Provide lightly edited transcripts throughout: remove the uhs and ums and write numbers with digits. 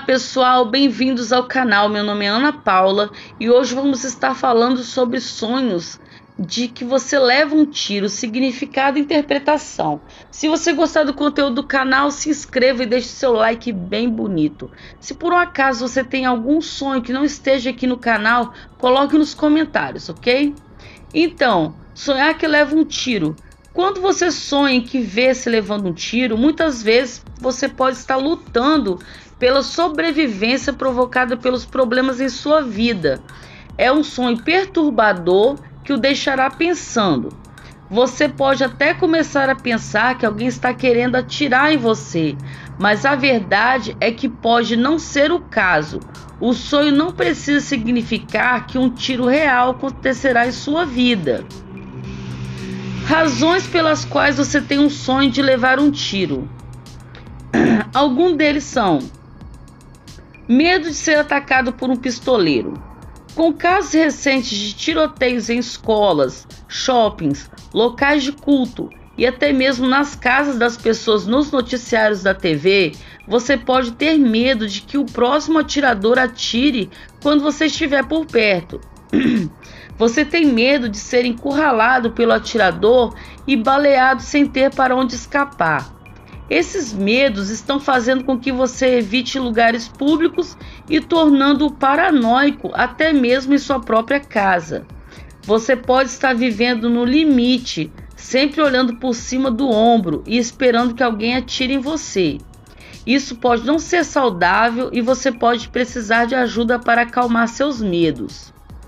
Olá pessoal, bem-vindos ao canal. Meu nome é Ana Paula e hoje vamos estar falando sobre sonhos de que você leva um tiro, significado e interpretação. Se você gostar do conteúdo do canal, se inscreva e deixe seu like bem bonito. Se por um acaso você tem algum sonho que não esteja aqui no canal, coloque nos comentários, ok? Então, sonhar que leva um tiro. Quando você sonha que vê-se levando um tiro, muitas vezes você pode estar lutando pela sobrevivência provocada pelos problemas em sua vida. É um sonho perturbador que o deixará pensando. Você pode até começar a pensar que alguém está querendo atirar em você, mas a verdade é que pode não ser o caso. O sonho não precisa significar que um tiro real acontecerá em sua vida. Razões pelas quais você tem um sonho de levar um tiro. Alguns deles são: medo de ser atacado por um pistoleiro. Com casos recentes de tiroteios em escolas, shoppings, locais de culto e até mesmo nas casas das pessoas nos noticiários da TV, você pode ter medo de que o próximo atirador atire quando você estiver por perto. Você tem medo de ser encurralado pelo atirador e baleado sem ter para onde escapar. Esses medos estão fazendo com que você evite lugares públicos e tornando-o paranoico até mesmo em sua própria casa. Você pode estar vivendo no limite, sempre olhando por cima do ombro e esperando que alguém atire em você. Isso pode não ser saudável e você pode precisar de ajuda para acalmar seus medos.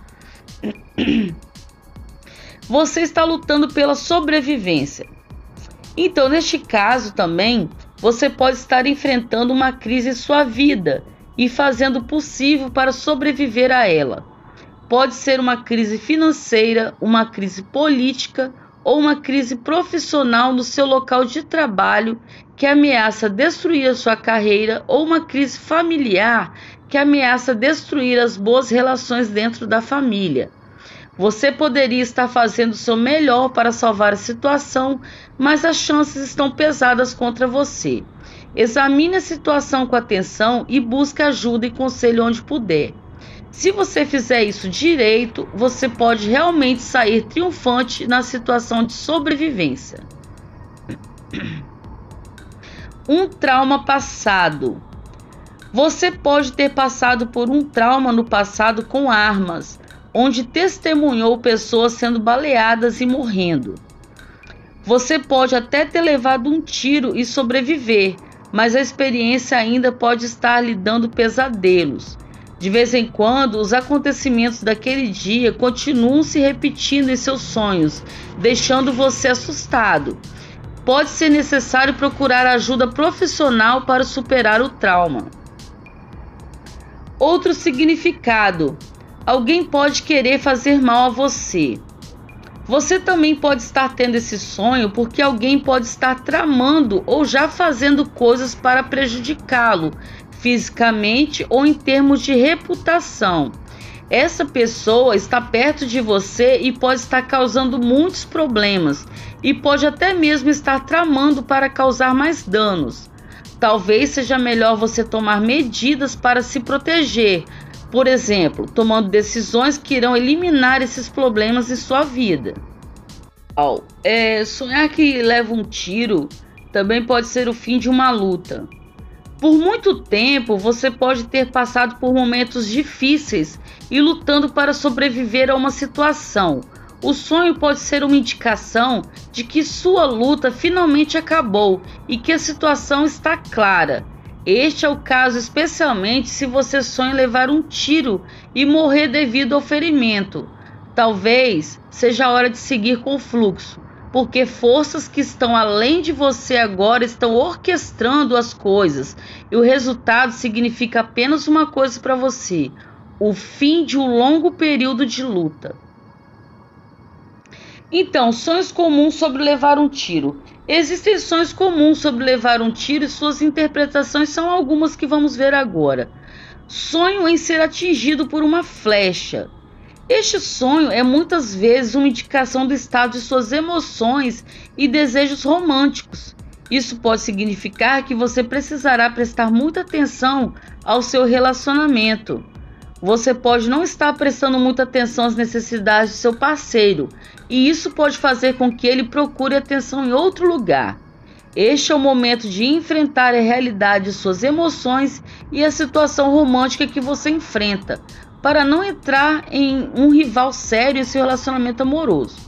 Você está lutando pela sobrevivência. Então, neste caso também, você pode estar enfrentando uma crise em sua vida e fazendo o possível para sobreviver a ela. Pode ser uma crise financeira, uma crise política ou uma crise profissional no seu local de trabalho que ameaça destruir a sua carreira, ou uma crise familiar que ameaça destruir as boas relações dentro da família. Você poderia estar fazendo o seu melhor para salvar a situação, mas as chances estão pesadas contra você. Examine a situação com atenção e busque ajuda e conselho onde puder. Se você fizer isso direito, você pode realmente sair triunfante na situação de sobrevivência. Um trauma passado. Você pode ter passado por um trauma no passado com armas, onde testemunhou pessoas sendo baleadas e morrendo. Você pode até ter levado um tiro e sobreviver, mas a experiência ainda pode estar lhe dando pesadelos. De vez em quando, os acontecimentos daquele dia continuam se repetindo em seus sonhos, deixando você assustado. Pode ser necessário procurar ajuda profissional para superar o trauma. Outro significado: alguém pode querer fazer mal a você. Você também pode estar tendo esse sonho porque alguém pode estar tramando ou já fazendo coisas para prejudicá-lo, fisicamente ou em termos de reputação. Essa pessoa está perto de você e pode estar causando muitos problemas e pode até mesmo estar tramando para causar mais danos. Talvez seja melhor você tomar medidas para se proteger, por exemplo, tomando decisões que irão eliminar esses problemas em sua vida. Sonhar que leva um tiro também pode ser o fim de uma luta. Por muito tempo, você pode ter passado por momentos difíceis e lutando para sobreviver a uma situação. O sonho pode ser uma indicação de que sua luta finalmente acabou e que a situação está clara. Este é o caso especialmente se você sonha em levar um tiro e morrer devido ao ferimento. Talvez seja a hora de seguir com o fluxo, porque forças que estão além de você agora estão orquestrando as coisas e o resultado significa apenas uma coisa para você: o fim de um longo período de luta. Então, sonhos comuns sobre levar um tiro. Existem sonhos comuns sobre levar um tiro e suas interpretações são algumas que vamos ver agora. Sonho em ser atingido por uma flecha. Este sonho é muitas vezes uma indicação do estado de suas emoções e desejos românticos. Isso pode significar que você precisará prestar muita atenção ao seu relacionamento. Você pode não estar prestando muita atenção às necessidades do seu parceiro, e isso pode fazer com que ele procure atenção em outro lugar. Este é o momento de enfrentar a realidade de suas emoções e a situação romântica que você enfrenta, para não entrar em um rival sério em seu relacionamento amoroso.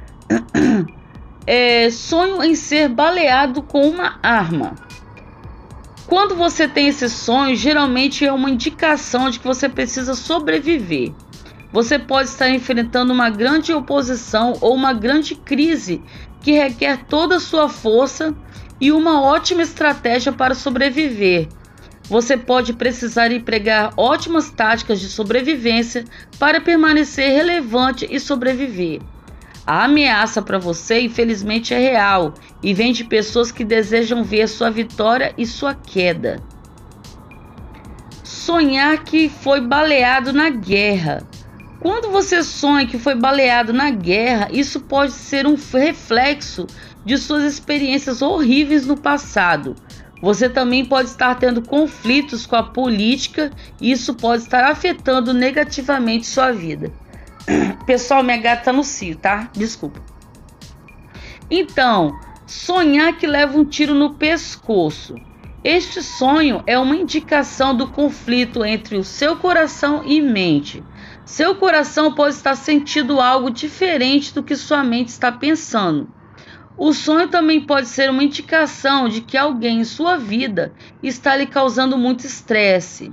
Sonho em ser baleado com uma arma. Quando você tem esse sonho, geralmente é uma indicação de que você precisa sobreviver. Você pode estar enfrentando uma grande oposição ou uma grande crise que requer toda a sua força e uma ótima estratégia para sobreviver. Você pode precisar empregar ótimas táticas de sobrevivência para permanecer relevante e sobreviver. A ameaça para você, infelizmente, é real e vem de pessoas que desejam ver sua vitória e sua queda. Sonhar que foi baleado na guerra. Quando você sonha que foi baleado na guerra, isso pode ser um reflexo de suas experiências horríveis no passado. Você também pode estar tendo conflitos com a política e isso pode estar afetando negativamente sua vida. Pessoal, minha gata tá no cio, tá? Desculpa. Então, sonhar que leva um tiro no pescoço. Este sonho é uma indicação do conflito entre o seu coração e mente. Seu coração pode estar sentindo algo diferente do que sua mente está pensando. O sonho também pode ser uma indicação de que alguém em sua vida está lhe causando muito estresse.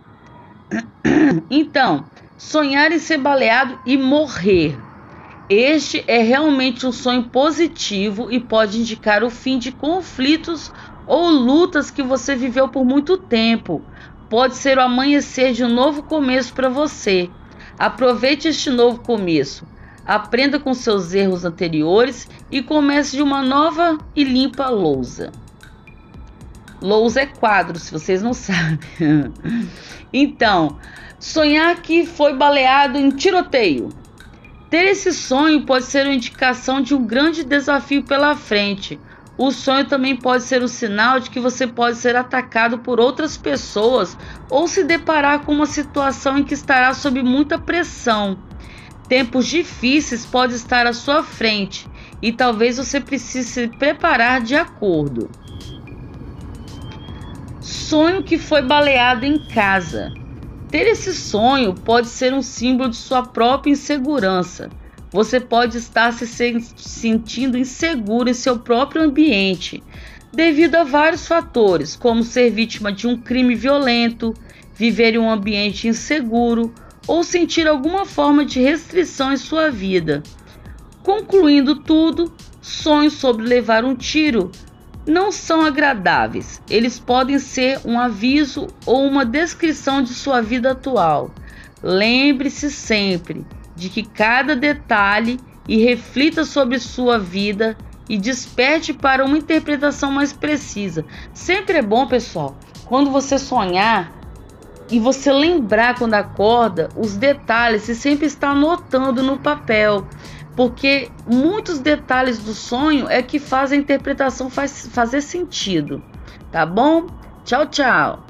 Então, sonhar em ser baleado e morrer. Este é realmente um sonho positivo e pode indicar o fim de conflitos ou lutas que você viveu por muito tempo. Pode ser o amanhecer de um novo começo para você. Aproveite este novo começo. Aprenda com seus erros anteriores e comece de uma nova e limpa lousa. Lousa é quadro, se vocês não sabem. Então, sonhar que foi baleado em tiroteio. Ter esse sonho pode ser uma indicação de um grande desafio pela frente. O sonho também pode ser um sinal de que você pode ser atacado por outras pessoas ou se deparar com uma situação em que estará sob muita pressão. Tempos difíceis podem estar à sua frente e talvez você precise se preparar de acordo. Sonho que foi baleado em casa. Ter esse sonho pode ser um símbolo de sua própria insegurança. Você pode estar se sentindo inseguro em seu próprio ambiente, devido a vários fatores, como ser vítima de um crime violento, viver em um ambiente inseguro ou sentir alguma forma de restrição em sua vida. Concluindo tudo, sonhos sobre levar um tiro não são agradáveis. Eles podem ser um aviso ou uma descrição de sua vida atual. Lembre-se sempre de que cada detalhe e reflita sobre sua vida e desperte para uma interpretação mais precisa. Sempre é bom, pessoal, quando você sonhar e você lembrar quando acorda os detalhes e sempre estar anotando no papel, porque muitos detalhes do sonho é que fazem a interpretação fazer sentido, tá bom? Tchau, tchau!